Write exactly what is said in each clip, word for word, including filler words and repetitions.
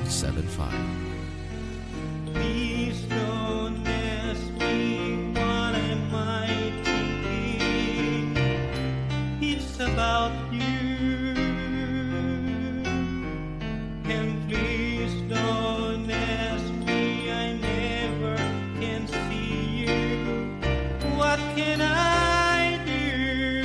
seven five. Please don't ask me what am I thinking. It's about you. And please don't ask me, I never can see you. What can I do?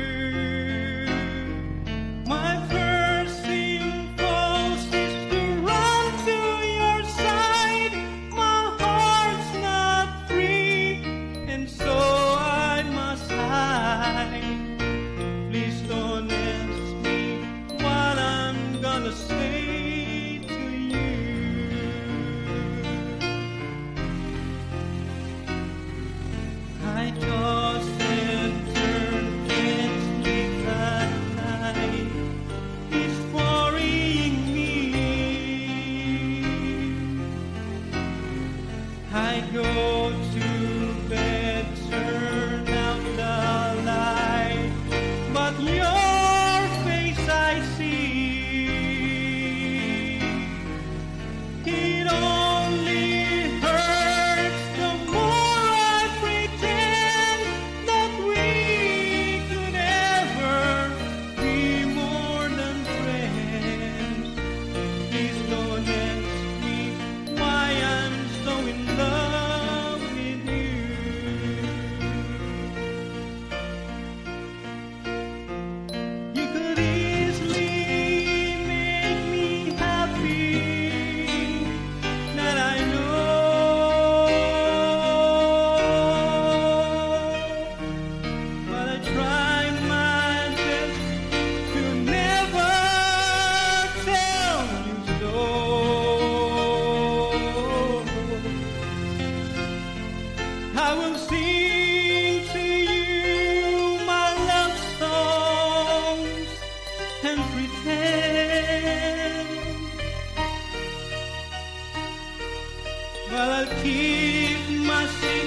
My first impulse is to run to your side. My heart's not free, and so I must hide. Please don't ask me what I'm gonna say to you. I toss and turn, can't sleep at night. It's worrying me. I go to bed, turn out the light, but your face I see. It only hurts the more I pretend that we could ever be more than friends. Please don't ask me why I'm so in love with you. You could easily make me happy, that I know, but I try my best to never tell you so. I will sing to you my love songs and pretend, but I'll keep my secret